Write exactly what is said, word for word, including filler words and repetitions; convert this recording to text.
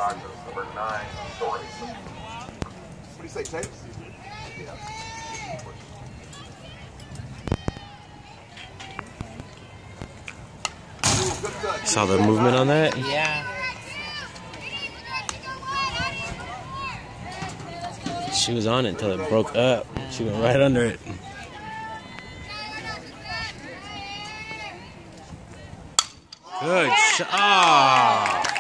Rogers, number nine, Dory. What do you say, Tapes? Yeah. Saw the movement on that? Yeah. She was on it until it broke up. She went right under it. Good shot.